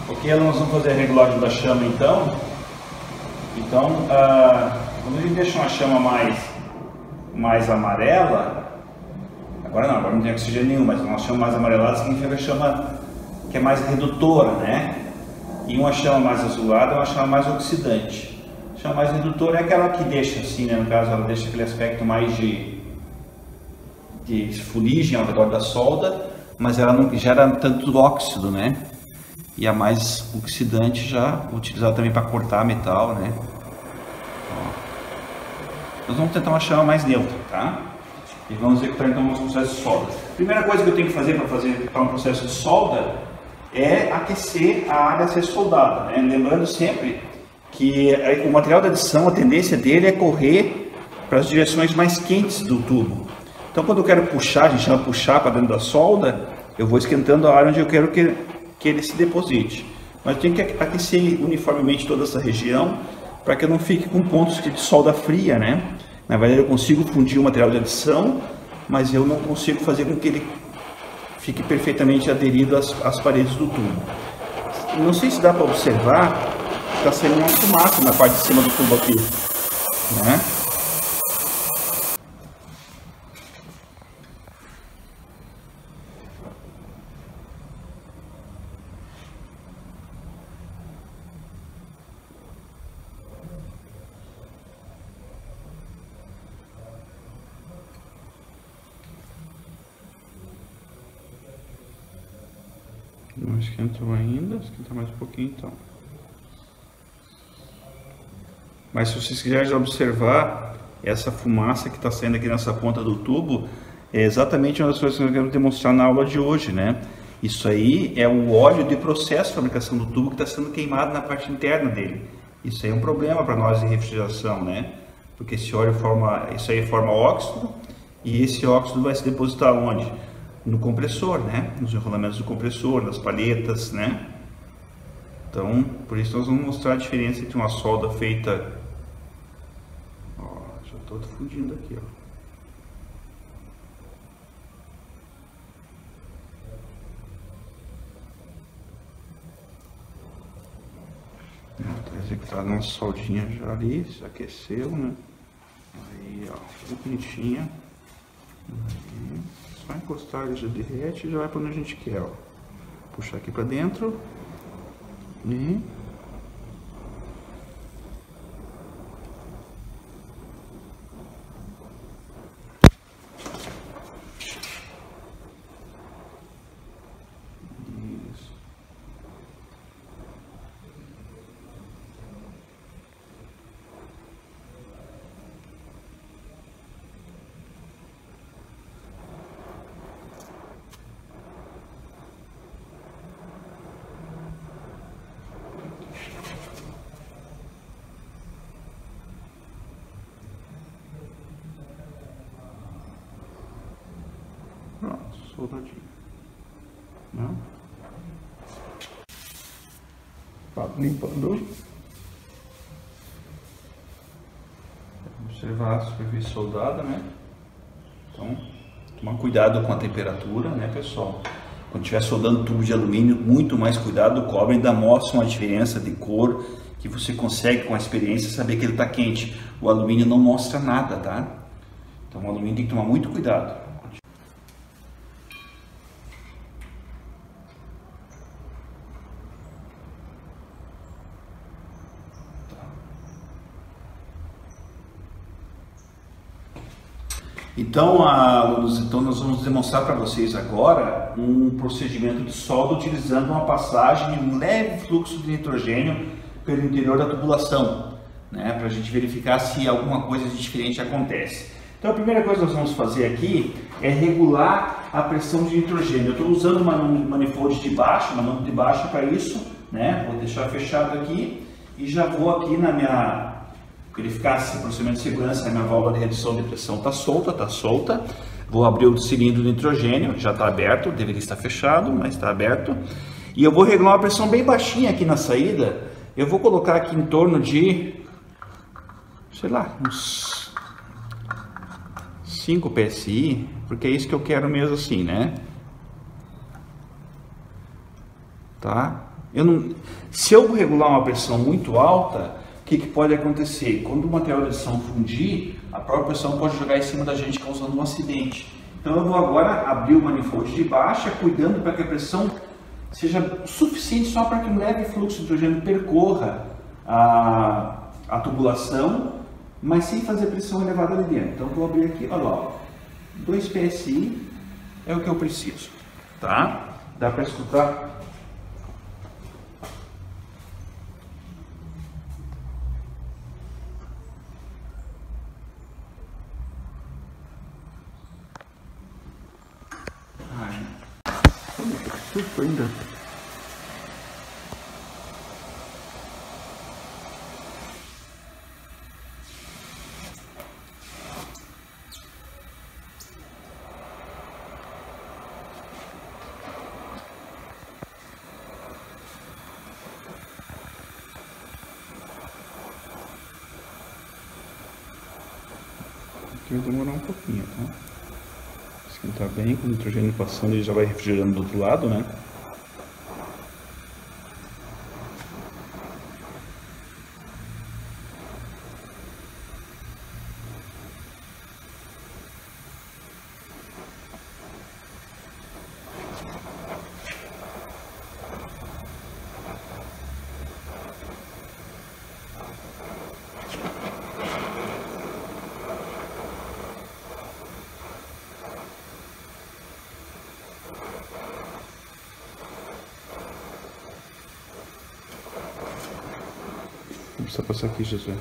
Ok, nós vamos fazer a regulagem da chama então. Quando a gente deixa uma chama mais amarela, agora não tem oxigênio nenhum, mas uma chama mais amarelada significa a chama que é mais redutora, né? E uma chama mais azulada é uma chama mais oxidante. A chama mais redutora é aquela que deixa assim, né? No caso, ela deixa aquele aspecto mais de fuligem ao redor da solda, mas ela não gera tanto óxido, né? E a mais oxidante já utilizada também para cortar metal, né? Nós vamos tentar uma chama mais neutra, tá? E vamos executar então o processo de solda. Primeira coisa que eu tenho que fazer para um processo de solda é aquecer a área a ser soldada, né? Lembrando sempre que o material de adição, a tendência dele é correr para as direções mais quentes do tubo. Então, quando eu quero puxar, a gente chama puxar para dentro da solda, eu vou esquentando a área onde eu quero que ele se deposite. Mas eu tenho que aquecer uniformemente toda essa região para que eu não fique com pontos de solda fria, né? Na verdade, eu consigo fundir o material de adição, mas eu não consigo fazer com que ele fique perfeitamente aderido às paredes do tubo. Não sei se dá para observar, está saindo uma fumaça na parte de cima do tubo aqui, né? Não esquentou ainda, esquenta mais um pouquinho então. Mas se vocês quiserem observar, essa fumaça que está saindo aqui nessa ponta do tubo, é exatamente uma das coisas que eu quero demonstrar na aula de hoje, né? Isso aí é o óleo de processo de fabricação do tubo que está sendo queimado na parte interna dele. Isso aí é um problema para nós em refrigeração, né? Porque esse óleo forma óxido, e esse óxido vai se depositar onde? No compressor, né? Nos enrolamentos do compressor, nas palhetas, né? Então, por isso nós vamos mostrar a diferença entre uma solda feita... Ó, já estou fundindo aqui, ó. Está executada uma soldinha já ali, se aqueceu, né? Aí, ó, tudo bonitinha. Aí, só encostar ele já derrete e já vai para onde a gente quer, ó. Puxar aqui para dentro e isso. Pronto, soldadinho, né? Tá limpando. Observar a superfície soldada, né? Então, tomar cuidado com a temperatura, né, pessoal? Quando estiver soldando tubo de alumínio, muito mais cuidado. O cobre ainda mostra uma diferença de cor que você consegue, com a experiência, saber que ele está quente. O alumínio não mostra nada, tá? Então, o alumínio tem que tomar muito cuidado. Então, alunos, nós vamos demonstrar para vocês agora um procedimento de solda utilizando uma passagem de um leve fluxo de nitrogênio pelo interior da tubulação, né, para a gente verificar se alguma coisa de diferente acontece. Então, a primeira coisa que nós vamos fazer aqui é regular a pressão de nitrogênio. Eu estou usando uma manifold de baixo, uma mão de baixo para isso, né? Vou deixar fechado aqui e já vou aqui na minha... verificar se o procedimento de segurança, a minha válvula de redução de pressão está solta. Vou abrir o cilindro de nitrogênio, já está aberto, deveria estar fechado, mas está aberto. E eu vou regular uma pressão bem baixinha aqui na saída. Eu vou colocar aqui em torno de, sei lá, uns 5 PSI, porque é isso que eu quero mesmo assim, né? Tá? Se eu regular uma pressão muito alta, o que pode acontecer? Quando o material de adição fundir, a própria pressão pode jogar em cima da gente, causando um acidente. Então eu vou agora abrir o manifold de baixa, cuidando para que a pressão seja suficiente só para que um leve fluxo de nitrogênio percorra a tubulação, mas sem fazer pressão elevada ali dentro. Então vou abrir aqui, olha lá, 2 PSI é o que eu preciso, tá? Dá para escutar? Susto ainda. Aqui vai demorar um pouquinho, tá? Esquentar bem, com o nitrogênio passando, ele já vai refrigerando do outro lado, né? Vou precisar passar aqui, Jesus.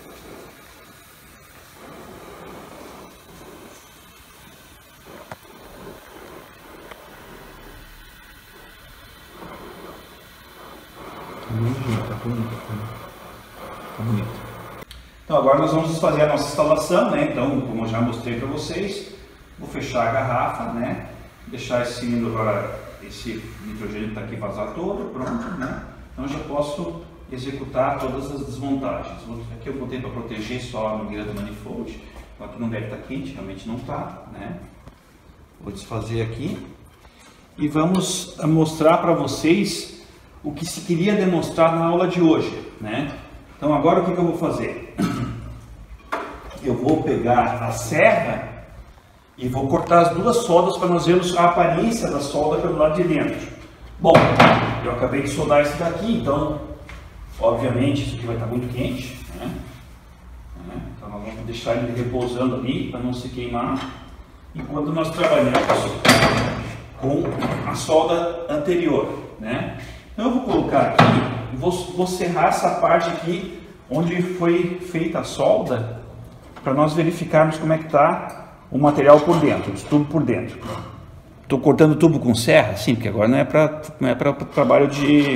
Tá bonito. Tá bonito. Então agora nós vamos fazer a nossa instalação, né? Então, como eu já mostrei para vocês, vou fechar a garrafa, né? Deixar esse cilindro agora, esse nitrogênio que está aqui vazar todo, pronto, né? Então eu já posso executar todas as desmontagens. Aqui eu botei para proteger só a mangueira do manifold, aqui não deve estar quente, realmente não está, né? Vou desfazer aqui e vamos mostrar para vocês o que se queria demonstrar na aula de hoje, né? Então agora o que eu vou fazer? Eu vou pegar a serra e vou cortar as duas soldas para nós vermos a aparência da solda pelo lado de dentro. Bom, eu acabei de soldar esse daqui, então obviamente isso aqui vai estar muito quente, né? Então nós vamos deixar ele repousando ali para não se queimar, enquanto nós trabalhamos com a solda anterior, né? Então eu vou colocar aqui, vou serrar essa parte aqui onde foi feita a solda, para nós verificarmos como é que está o material por dentro, o tubo por dentro. Estou cortando o tubo com serra? Sim, porque agora não é para trabalho de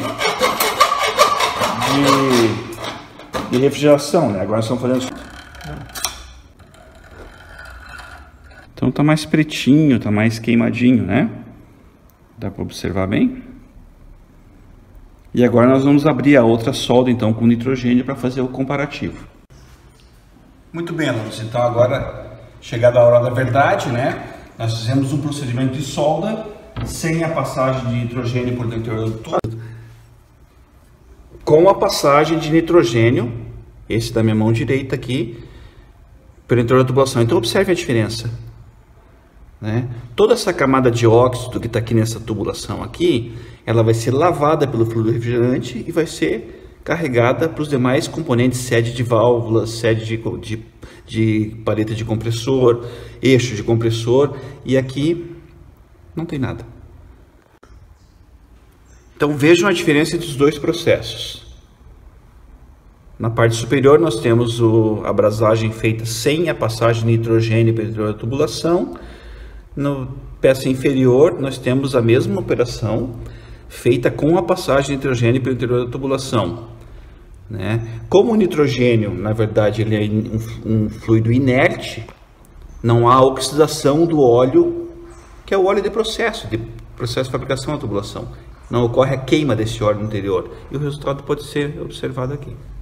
refrigeração, né? Agora nós estamos fazendo. Então tá mais pretinho, tá mais queimadinho, né? Dá para observar bem? E agora nós vamos abrir a outra solda então com nitrogênio para fazer o comparativo. Muito bem, alunos. Então agora, chegada a hora da verdade, né? Nós fizemos um procedimento de solda sem a passagem de nitrogênio por dentro do tubo, com a passagem de nitrogênio, esse da minha mão direita aqui, pelo interior da tubulação. Então observe a diferença, né? Toda essa camada de óxido que está aqui nessa tubulação aqui, ela vai ser lavada pelo fluido refrigerante e vai ser carregada para os demais componentes, sede de válvulas, sede de paleta de compressor, eixo de compressor, e aqui não tem nada. Então vejam a diferença entre os dois processos. Na parte superior nós temos a abrasagem feita sem a passagem de nitrogênio pela interior da tubulação. Na peça inferior nós temos a mesma operação feita com a passagem de nitrogênio pelo interior da tubulação, né? Como o nitrogênio, na verdade, ele é um fluido inerte, não há oxidação do óleo, que é o óleo de processo de fabricação da tubulação. Não ocorre a queima desse óleo no interior. E o resultado pode ser observado aqui.